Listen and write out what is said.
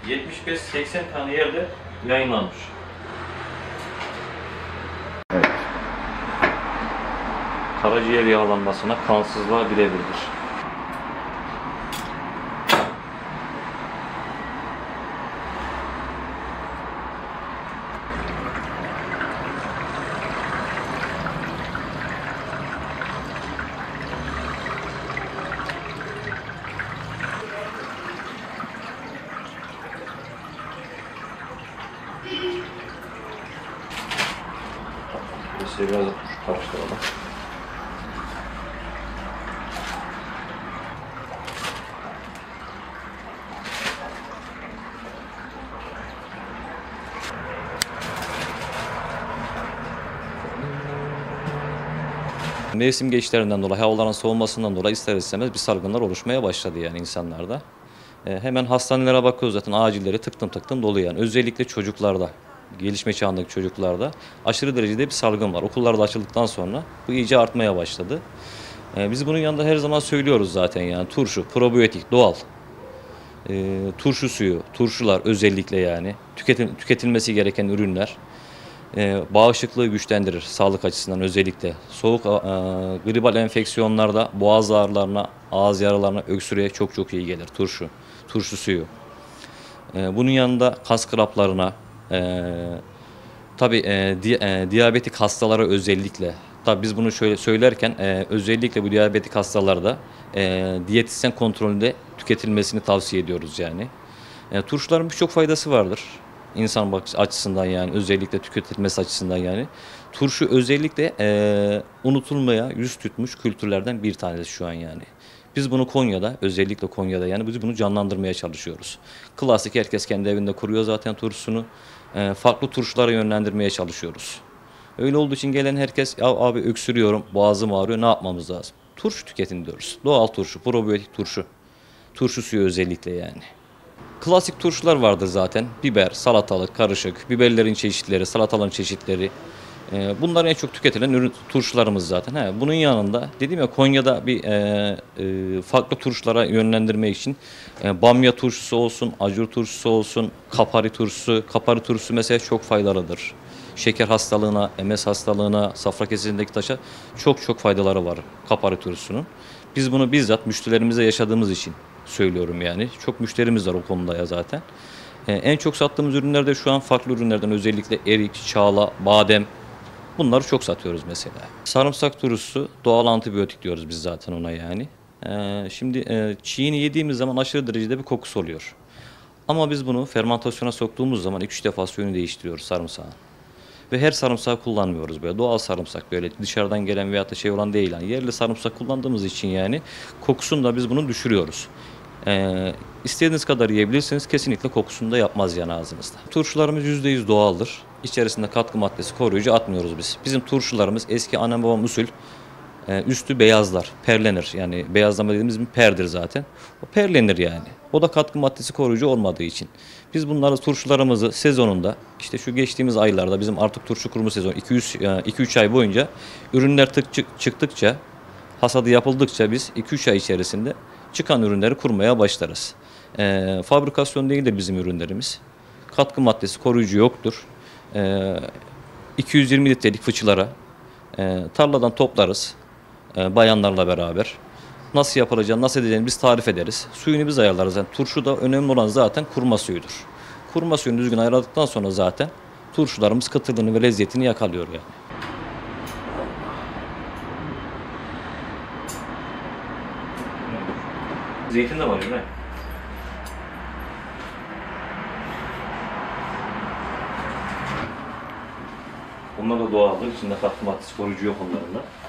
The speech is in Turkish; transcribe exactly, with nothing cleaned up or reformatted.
yetmiş beş seksen tane yerde yayınlanmış. Evet. Karaciğer yağlanmasına, kansızlığa birebirdir. Mesela biraz karıştıralım. Mevsim geçişlerinden dolayı, havaların soğumasından dolayı ister istemez bir salgınlar oluşmaya başladı yani insanlarda. E, hemen hastanelere bakıyoruz zaten, acilleri tıktım tıktım dolu yani. Özellikle çocuklarda, gelişme çağındaki çocuklarda aşırı derecede bir salgın var. Okullar da açıldıktan sonra bu iyice artmaya başladı. E, biz bunun yanında her zaman söylüyoruz zaten yani turşu, probiyotik, doğal. E, turşu suyu, turşular özellikle yani tüketil, tüketilmesi gereken ürünler. E, bağışıklığı güçlendirir sağlık açısından özellikle. Soğuk e, gribal enfeksiyonlarda boğaz ağrılarına, ağız yaralarına, öksürüğe çok çok iyi gelir turşu, turşu suyu. E, bunun yanında kas kraplarına, e, tabii e, di, e, diyabetik hastalara özellikle, tabii biz bunu şöyle söylerken e, özellikle bu diyabetik hastalarda e, diyetisyen kontrolünde tüketilmesini tavsiye ediyoruz yani. E, turşuların birçok faydası vardır. İnsan bakış açısından yani özellikle tüketilmesi açısından yani. Turşu özellikle e, unutulmaya yüz tutmuş kültürlerden bir tanesi şu an yani. Biz bunu Konya'da, özellikle Konya'da yani biz bunu canlandırmaya çalışıyoruz. Klasik, herkes kendi evinde kuruyor zaten turşusunu. E, farklı turşulara yönlendirmeye çalışıyoruz. Öyle olduğu için gelen herkes, ya abi öksürüyorum, boğazım ağrıyor, ne yapmamız lazım? Turşu tüketin diyoruz. Doğal turşu, probiyotik turşu. Turşu suyu özellikle yani. Klasik turşular vardır zaten. Biber, salatalık, karışık, biberlerin çeşitleri, salataların çeşitleri. Ee, bunlar en çok tüketilen ürün turşularımız zaten. He, bunun yanında dedim ya, Konya'da bir e, e, farklı turşulara yönlendirmek için e, bamya turşusu olsun, acur turşusu olsun, kapari turşusu. Kapari turşusu mesela çok faydalıdır. Şeker hastalığına, M S hastalığına, safra kesesindeki taşa çok çok faydaları var kapari turşusunun. Biz bunu bizzat müşterilerimize yaşadığımız için söylüyorum yani. Çok müşterimiz var o konuda ya zaten. Ee, en çok sattığımız ürünlerde şu an farklı ürünlerden özellikle erik, çağla, badem, bunları çok satıyoruz mesela. Sarımsak turşusu doğal antibiyotik diyoruz biz zaten ona yani. Ee, şimdi e, çiğini yediğimiz zaman aşırı derecede bir kokusu oluyor. Ama biz bunu fermentasyona soktuğumuz zaman iki üç defa suyunu değiştiriyoruz sarımsağın. Ve her sarımsağı kullanmıyoruz böyle. Doğal sarımsak, böyle dışarıdan gelen veyahut da şey olan değil. Yani yerli sarımsak kullandığımız için yani kokusunu da biz bunu düşürüyoruz. Ee, istediğiniz kadar yiyebilirsiniz. Kesinlikle kokusunu da yapmaz yani ağzınızda. Turşularımız yüzde yüz doğaldır. İçerisinde katkı maddesi, koruyucu atmıyoruz biz. Bizim turşularımız eski annem babam usul. Ee, üstü beyazlar, perlenir. Yani beyazlama dediğimiz bir perdir zaten. O perlenir yani. O da katkı maddesi, koruyucu olmadığı için. Biz bunları, turşularımızı sezonunda, işte şu geçtiğimiz aylarda bizim artık turşu kurumu sezonu iki üç ay boyunca ürünler tık çık, çıktıkça, hasadı yapıldıkça biz iki üç ay içerisinde çıkan ürünleri kurmaya başlarız. Ee, fabrikasyon değildir bizim ürünlerimiz. Katkı maddesi, koruyucu yoktur. Ee, iki yüz yirmi litrelik fıçılara e, tarladan toplarız. Bayanlarla beraber. Nasıl yapılacağını, nasıl edeceğini biz tarif ederiz. Suyunu biz ayarlarız. Yani turşu da önemli olan zaten kurma suyudur. Kurma suyunu düzgün ayarladıktan sonra zaten turşularımız kıtırlığını ve lezzetini yakalıyor yani. Zeytin de var değil mi? Onlar da doğaldır. İçinde katkı maddesi, koruyucu yok onların da.